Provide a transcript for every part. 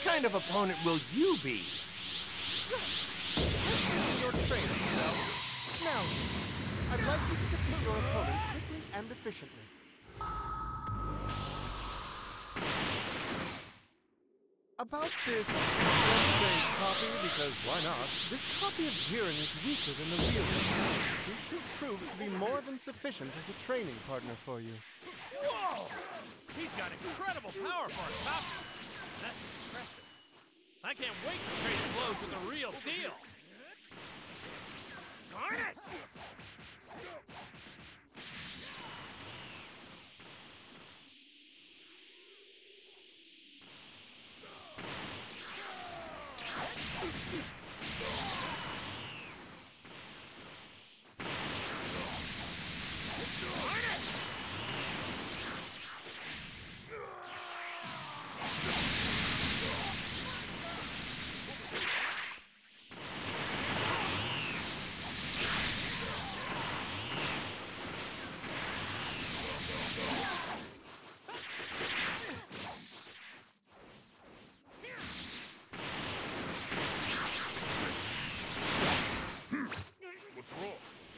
kind of opponent will you be? Right. Let's begin your training, shall we? Now, I'd like you to defeat your opponent quickly and efficiently. About this, let's say, copy, because why not? This copy of Jiren is weaker than the real one. He should prove to be more than sufficient as a training partner for you. Whoa! He's got incredible power for a copy. That's impressive. I can't wait to trade blows with the real deal. Darn it! What's wrong?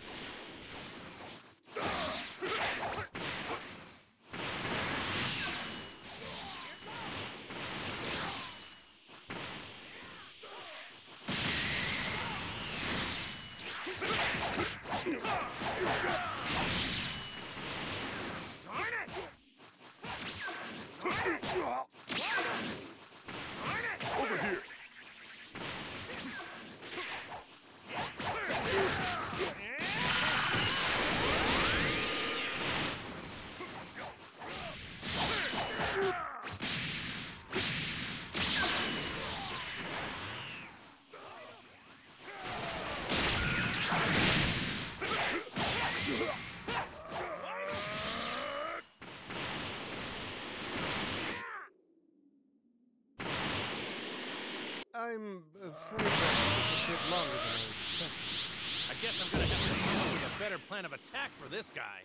Over here. I'm afraid that took a bit longer than I was expecting. I guess I'm gonna have to come up with a better plan of attack for this guy.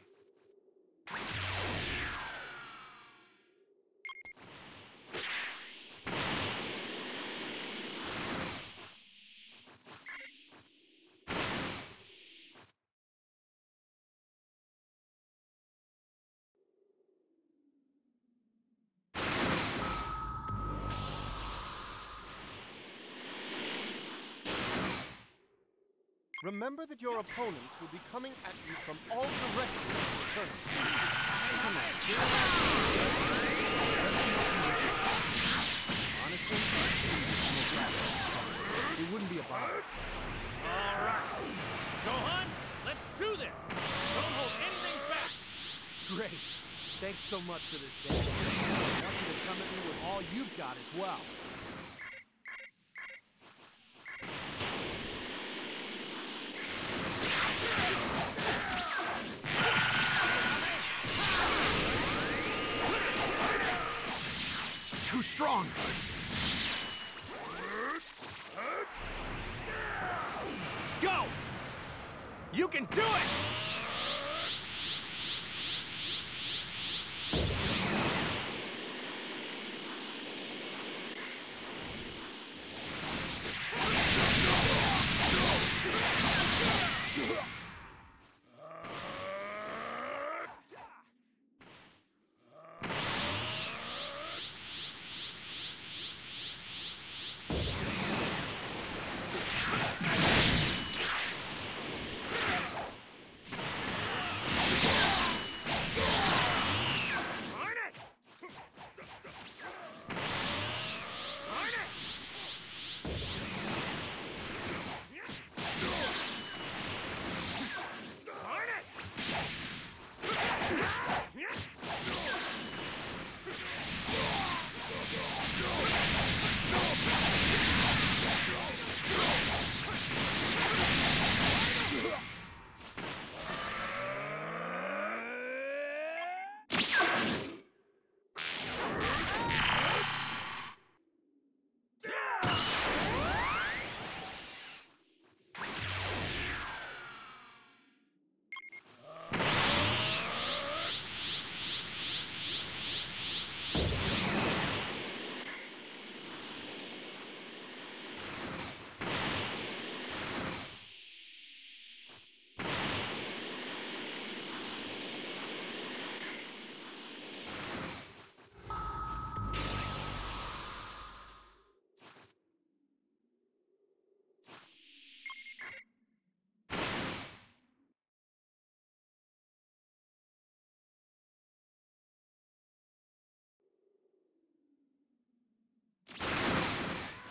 Remember that your opponents will be coming at you from all directions in the tournament. Come on. Honestly, it wouldn't be a bother. All right. Gohan, let's do this. Don't hold anything back. Great. Thanks so much for this, Dad. I want you to come at me with all you've got as well. Too strong. Go! You can do it!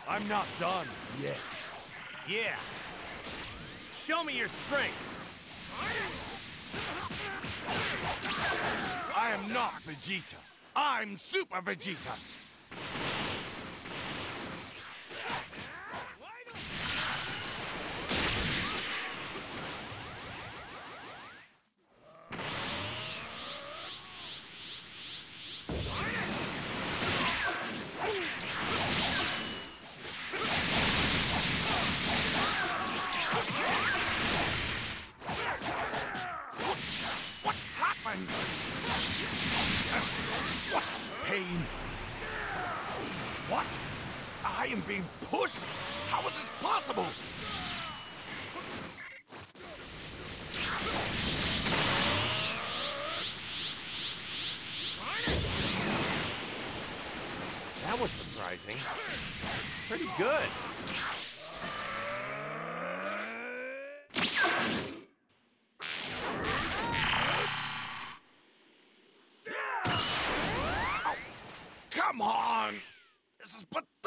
I'm not done yet. Yeah. Show me your strength. I am not Vegeta. I'm Super Vegeta. What happened? What pain? What? I am being pushed? How is this possible? That was surprising. Pretty good. Oh, come on! This is pathetic!